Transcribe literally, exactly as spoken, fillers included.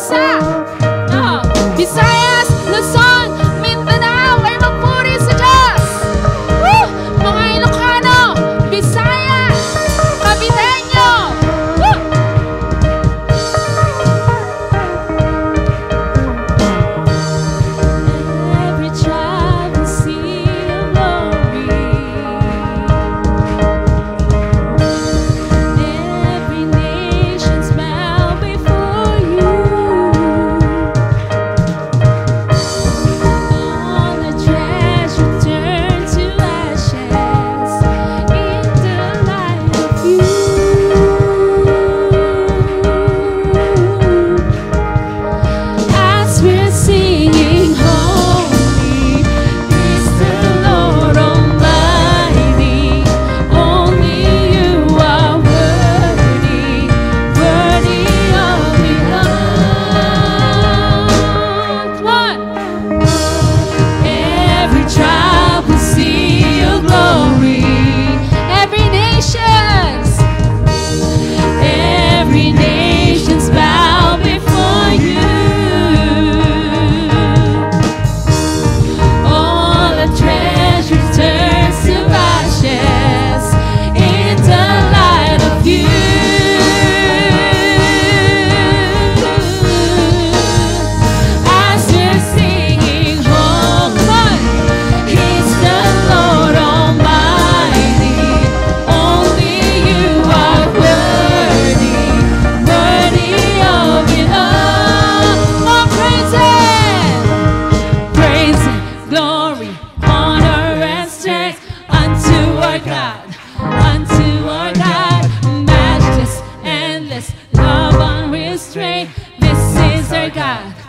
bansa. Oh, Visayas, Luzon, Mindanao ay magpuri sa Diyos. Woo! Mga Ilocano, Bisaya, Caviteño. Woo! Every child will see your glory. Every nation's bow before you. All the treasure turn to ashes in the light of you. As we're singing, holy is the Lord Almighty. Only you are worthy, worthy of it all. One. Every tribe will see your glory. Every nation's, every nation's bow before you. All the treasure turns to ashes in the light of you. As we're singing, holy, He's the Lord Almighty. Only you are worthy, worthy of it all. Oh, praise Him, praise Him, glory, honor, and strength unto our God, unto our God, matchless, endless, love unrestrained. This is our God.